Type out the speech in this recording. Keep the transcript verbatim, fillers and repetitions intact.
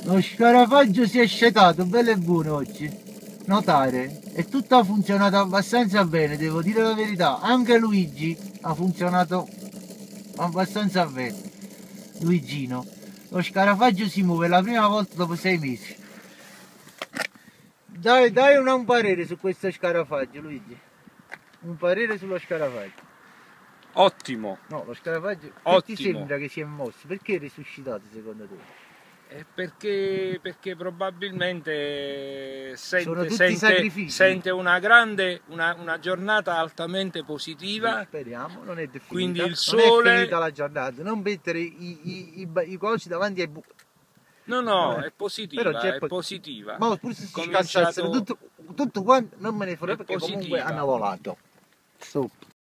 Lo scarafaggio si è scetato, bello e buono oggi. Notare, e tutto ha funzionato abbastanza bene, devo dire la verità. Anche Luigi ha funzionato abbastanza bene. Luigino. Lo scarafaggio si muove la prima volta dopo sei mesi. Dai, dai un, un parere su questo scarafaggio, Luigi. Un parere sullo scarafaggio. Ottimo. No, lo scarafaggio, Ottimo. che ti sembra che si è mosso? Perché è risuscitato secondo te? Eh, perché, perché probabilmente sente, tutti sente, sente una grande, una, una giornata altamente positiva. Sì, speriamo, non è definita, quindi il sole... non è finita la giornata, non mettere i, i, i, i cosi davanti ai buchi. No, no, è positiva, però è po positiva. Ma pure se Cominciato... tutto, tutto quanto, non me ne frega perché positiva. comunque hanno volato. Stop.